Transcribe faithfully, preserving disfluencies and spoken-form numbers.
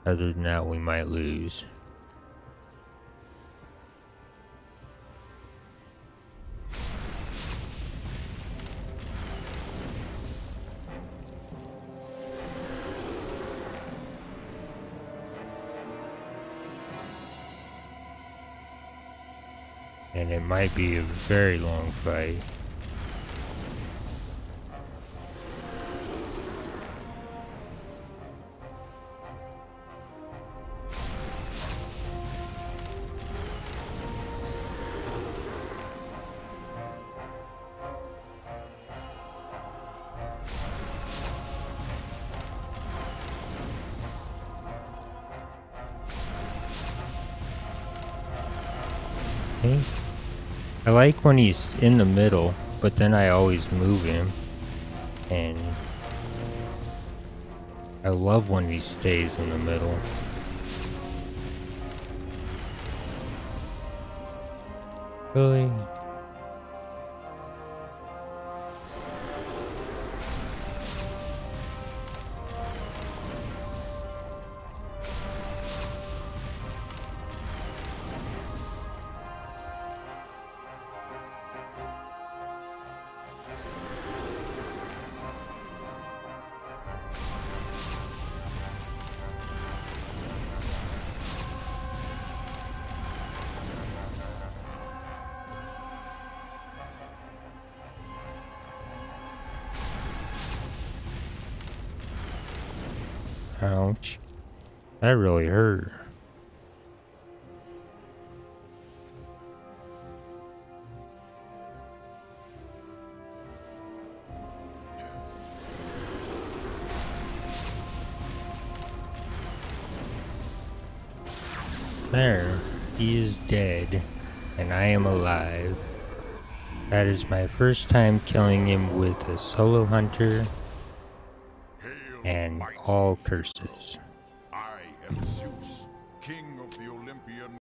Other than that, we might lose. And it might be a very long fight. Okay. I like when he's in the middle, but then I always move him. And I love when he stays in the middle. Really? Ouch. That really hurt. There, he is dead, and I am alive. That is my first time killing him with a solo hunter and all curses. I am Zeus, king of the Olympian